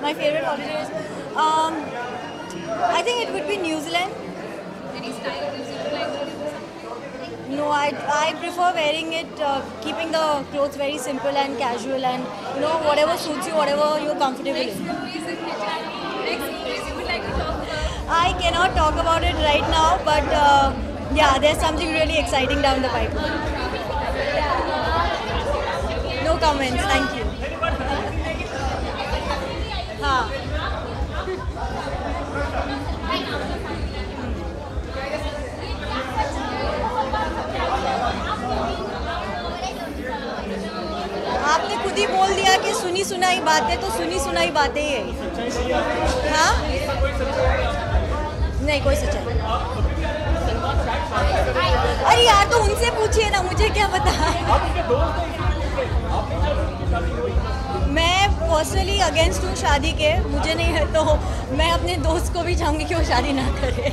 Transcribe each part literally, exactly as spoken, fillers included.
My favorite holidays. Um, I think it would be New Zealand. Any style tips you would like to give? No, I, I prefer wearing it, uh, keeping the clothes very simple and casual, and you know whatever suits you, whatever you're comfortable Next in. movies in which next movies you would like to talk about? I cannot talk about it right now, but uh, yeah, there's something really exciting down the pipe. No comments, thank you. हाँ. आपने खुद ही बोल दिया कि सुनी सुनाई बातें तो सुनी सुनाई बातें ही है. हाँ? नहीं कोई सच्चाई. अरे यार तो उनसे पूछिए ना, मुझे क्या पता. मैं पर्सनली अगेंस्ट हूँ शादी के, मुझे नहीं है, तो मैं अपने दोस्त को भी चाहूँगी कि वो शादी ना करे.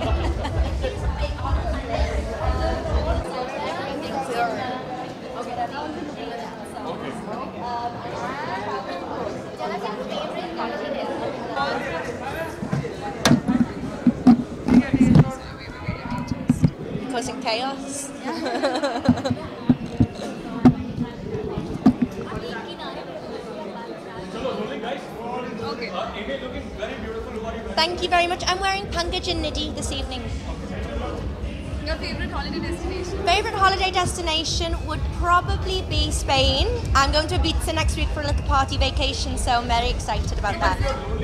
Causing chaos. Okay. Thank you very much. I'm wearing Pankaj and Nidhi this evening. Your favorite holiday destination? Favorite holiday destination would probably be Spain. I'm going to Ibiza next week for a little party vacation, so I'm very excited about that.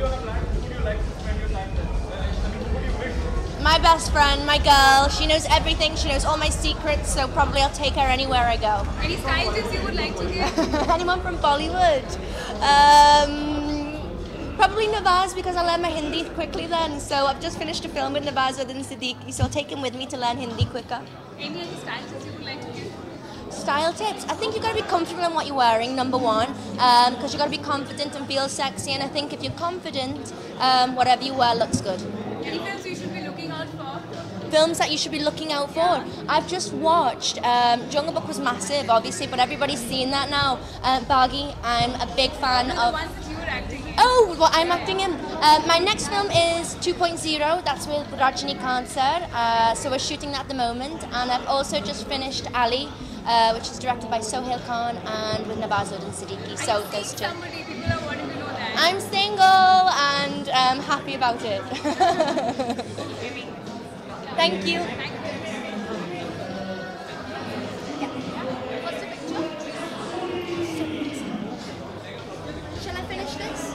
My best friend, my girl, she knows everything, she knows all my secrets, so probably I'll take her anywhere I go. Any style tips you would like to give? Anyone from Bollywood? Um, probably Navaz, because I learn my Hindi quickly then, so I've just finished a film with Nawazuddin Siddiqui, so I'll take him with me to learn Hindi quicker. Any other style tips you would like to give? Style tips. I think you've got to be comfortable in what you're wearing, number one, because um, you've got to be confident and feel sexy, and I think if you're confident, um, whatever you wear looks good. Any films you should be looking out for? Films that you should be looking out for. I've just watched, um, Jungle Book was massive, obviously, but everybody's seen that now. Uh, Baggy, I'm a big fan No, the of... ones that you were acting in. Oh, well, I'm acting in. Uh, my next film is two point oh. That's with Rajinikanth sir. Uh, so we're shooting that at the moment. And I've also just finished Ali, uh, which is directed by Sohail Khan and with Nawazuddin Siddiqui. So Are you those seeing two. somebody, people are wanting to know that. I'm single and I'm happy about it. Thank you. Thank you. What's the picture? Shall I finish this?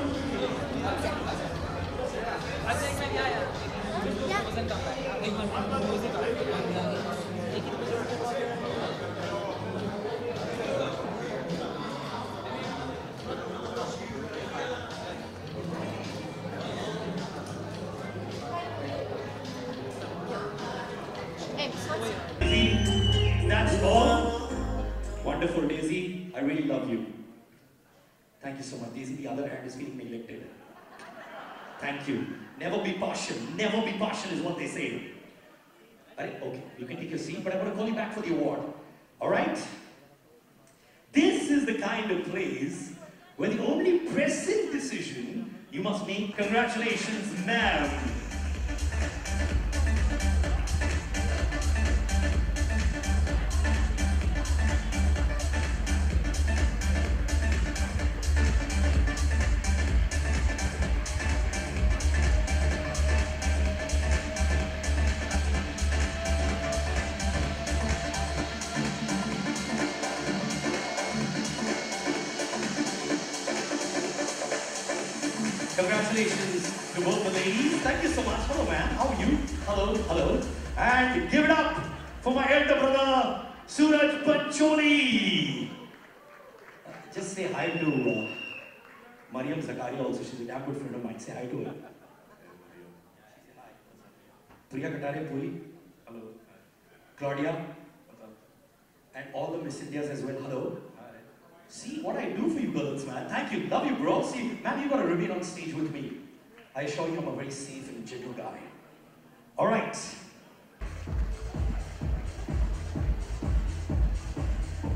That's all. Wonderful, Daisy. I really love you. Thank you so much. Daisy, the other hand is feeling neglected. Thank you. Never be partial. Never be partial is what they say. Alright, okay, you can take your seat, but I'm going to call you back for the award. Alright? This is the kind of place where the only pressing decision you must make. Congratulations, ma'am. Congratulations to both the ladies. Thank you so much. Hello, man. How are you? Hello, hello. And give it up for my elder brother, Suraj Pancholi. Uh, just say hi to uh, Mariam Zakaria also. She's a damn good friend of mine. Say hi to her. Priya Kataria Puri. Hello. Claudia. And all the Miss Indias as well. Hello. See what I do for you girls, man. Thank you. Love you, bro. See, man, you gotta remain on stage with me. I assure you I'm a very safe and gentle guy. All right.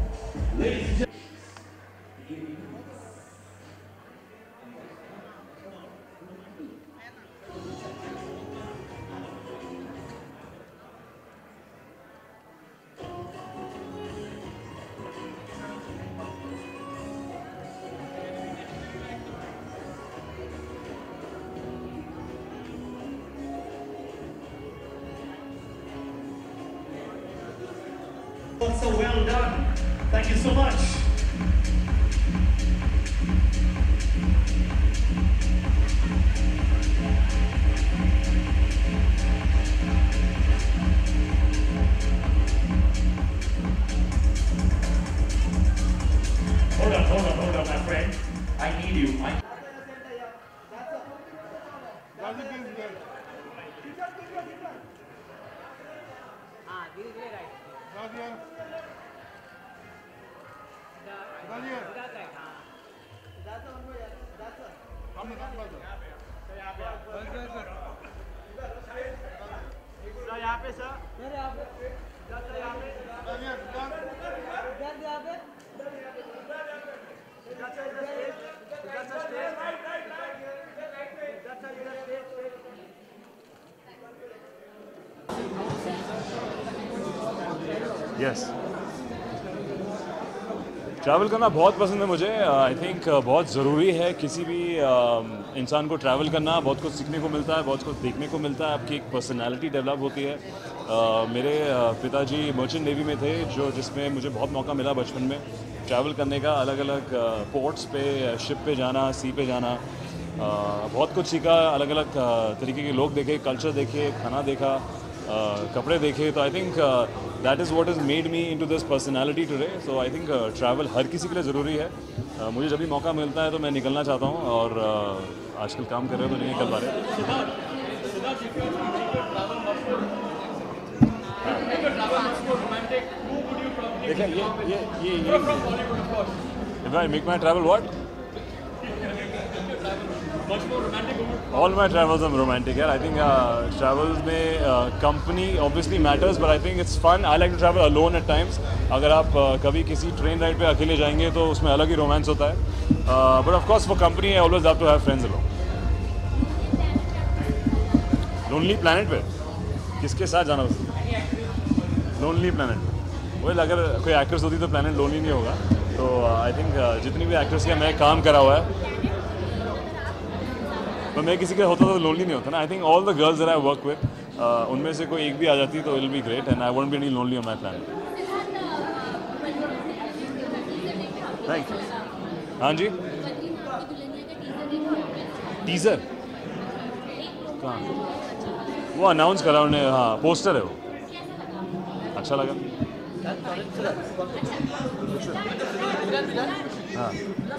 Ladies and gentlemen. So well done. Thank you so much. Hold on, hold on, hold on, my friend. I need you. I यहाँ पे sir यहाँ पे यहाँ पे yes travel करना बहुत पसंद है मुझे. आई थिंक uh, बहुत ज़रूरी है किसी भी uh, इंसान को ट्रैवल करना. बहुत कुछ सीखने को मिलता है, बहुत कुछ देखने को मिलता है, आपकी एक पर्सनालिटी डेवलप होती है. uh, मेरे uh, पिताजी मर्चेंट नेवी में थे, जो जिसमें मुझे बहुत मौका मिला बचपन में ट्रैवल करने का. अलग अलग पोर्ट्स पे, शिप पे जाना, सी पे जाना, uh, बहुत कुछ सीखा. अलग अलग uh, तरीके के लोग देखे, कल्चर देखे, खाना देखा, uh, कपड़े देखे. तो I think that is what is made me into this personality today. So I think travel हर किसी के लिए ज़रूरी है. uh, मुझे जब भी मौका मिलता है तो मैं निकलना चाहता हूँ, और uh, आजकल काम कर रहे हो तो नहीं निकल पा रहे. देखिए ये ये ये ये If I make my travel what? All my travels are romantic. Yeah, I think uh, travels में uh, company obviously matters, but I think it's fun. I like to travel alone at times. अगर आप uh, कभी किसी train ride पे अकेले जाएंगे तो उसमें अलग ही रोमांस होता है. uh, but of course for company I always love to have friends along. Lonely Planet पे किसके साथ जाना उससे? Lonely Planet पे वही, अगर कोई एक्ट्रेस होती तो प्लानट लोनली नहीं होगा. तो आई uh, थिंक uh, जितनी भी एक्ट्रेस के मैं काम करा हुआ है, तो मैं किसी के होता तो लोनली नहीं होता ना. I think all the girls that I work with, उनमें से कोई एक भी आ जाती तो it will be great, and I won't be any lonely on my plan. Thank you. हाँ जी, टीजर कहाँ? वो अनाउंस करा उन्होंने. हाँ, पोस्टर है वो. अच्छा लगा. हाँ.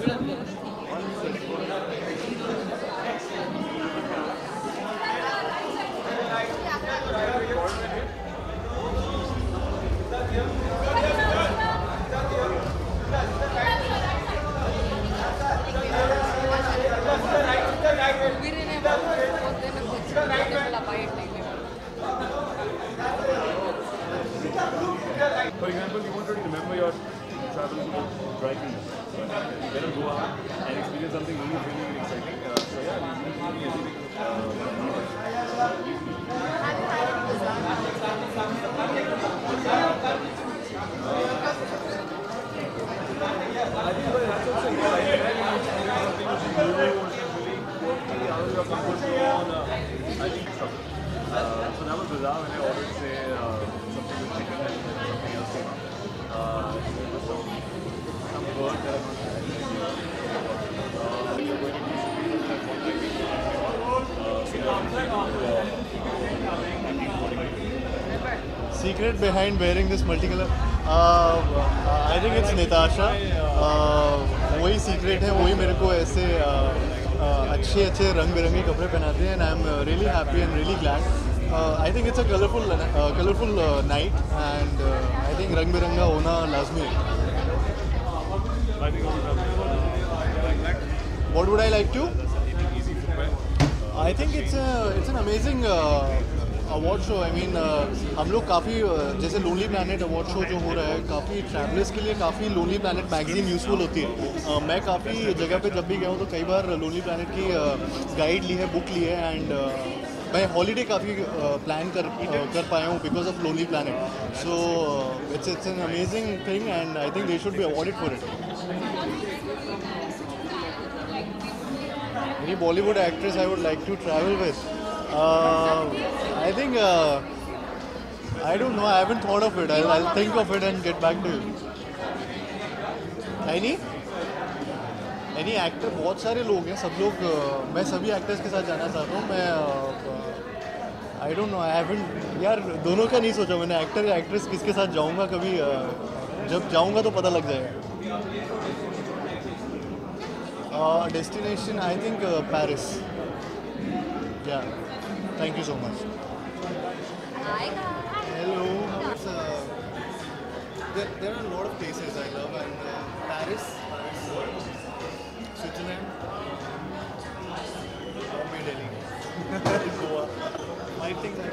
For example, you want to remember your travels with dry cleaners. Let them go out and experience something really, really, really exciting. Uh, so yeah, we really, really, Uh, so that was bizarre when I ordered, say, uh, something with chicken and something else came out. Uh, there was some, some bird that I was uh, Secret behind wearing this multicolor? Uh, I think it's Natasha. Uh, वही secret है, वही मेरे को ऐसे uh, uh, अच्छे अच्छे रंग बिरंगे कपड़े पहनाते हैं, and I'm uh, really happy and really glad. Uh, I think it's a colorful, uh, colorful uh, night, and uh, I think रंग बिरंगा होना लाजमी है. What would I like to? I think it's a, it's an amazing uh, award show. I mean, uh, हम लोग काफ़ी uh, जैसे lonely planet award show जो हो रहा है, काफ़ी ट्रैवलर्स के लिए काफ़ी लोनली प्लैनेट मैगजीन यूज़फुल होती है. uh, मैं काफ़ी जगह पे जब भी गया हूँ तो कई बार लोनली प्लैनेट की गाइड uh, ली है, बुक ली है, एंड uh, मैं हॉलीडे काफ़ी प्लान uh, कर uh, कर पाया हूँ because of Lonely Planet. So it's it's an amazing thing, and I think they should be awarded for it. Any Bollywood actress I would like to travel with? Uh, I think uh, I don't know. I haven't thought of it. I'll, I'll think of it and get back to you. Any? Any actor? बहुत सारे लोग हैं. सब लोग uh, मैं सभी actors के साथ जाना चाहता हूँ. मैं uh, I don't know. I haven't. यार दोनों का नहीं सोचा मैंने. Actor या actress किसके साथ जाऊँगा कभी. Uh, जब जाऊँगा तो पता लग जाएगा. Uh, destination, I think uh, Paris. Yeah. Thank you so much. Hi guys. Hello. It's, uh, there, there are a lot of places I love, and uh, Paris, Paris, uh, Switzerland, Bombay, Delhi, Goa. I think I